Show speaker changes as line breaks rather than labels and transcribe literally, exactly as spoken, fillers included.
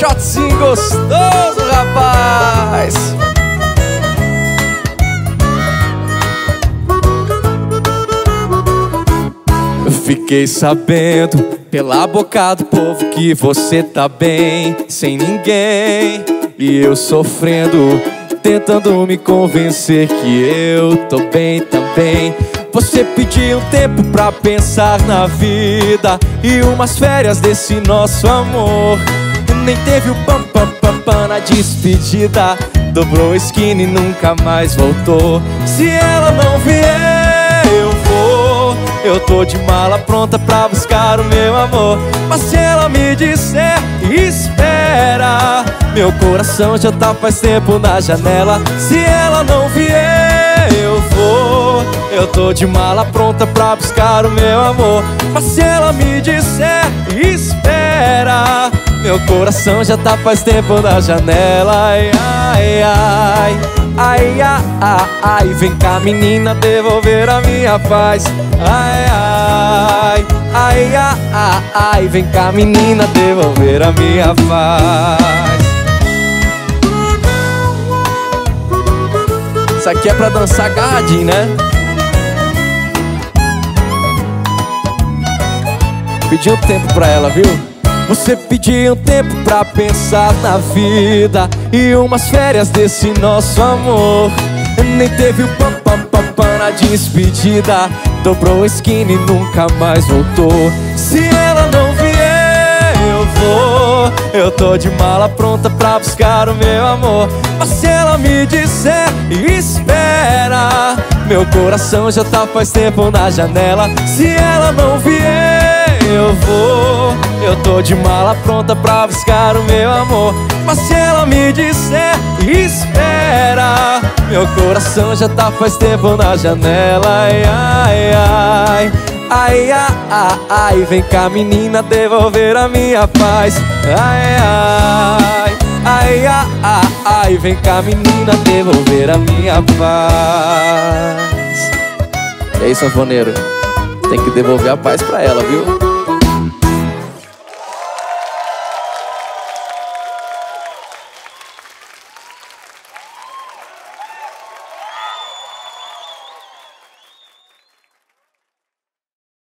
shotzinho gostoso, rapaz. Eu fiquei sabendo pela boca do povo que você tá bem, sem ninguém. E eu sofrendo, tentando me convencer que eu tô bem também. Você pediu um tempo pra pensar na vida e umas férias desse nosso amor. Nem teve o pam pam pam pam na despedida, dobrou a esquina e nunca mais voltou. Se ela não vier, eu vou. Eu tô de mala pronta pra buscar o meu amor. Mas se ela me disser espera, meu coração já tá faz tempo na janela. Se ela não vier, eu vou. Eu tô de mala pronta pra buscar o meu amor. Mas se ela me disser espera, meu coração já tá faz tempo na janela. Ai, ai, ai, ai, ai, ai, ai. Vem cá, menina, devolver a minha paz. Ai, ai, ai, ai, ai, ai. Vem cá, menina, devolver a minha paz. Isso aqui é pra dançar agarradinho, né? Pedi um tempo pra ela, viu? Você pediu um tempo pra pensar na vida e umas férias desse nosso amor. Nem teve o pam pam pam pam na despedida, dobrou a esquina e nunca mais voltou. Se ela não vier, eu vou. Eu tô de mala pronta pra buscar o meu amor. Mas se ela me disser espera, meu coração já tá faz tempo na janela. Se ela não vier, eu vou. Eu tô de mala pronta pra buscar o meu amor. Mas se ela me disser espera, meu coração já tá faz tempo na janela. Ai, ai, ai, ai, ai, ai, ai. Vem cá, menina, devolver a minha paz. Ai, ai, ai, ai, ai, ai. Vem cá, menina, devolver a minha paz. E aí, sanfoneiro, tem que devolver a paz pra ela, viu?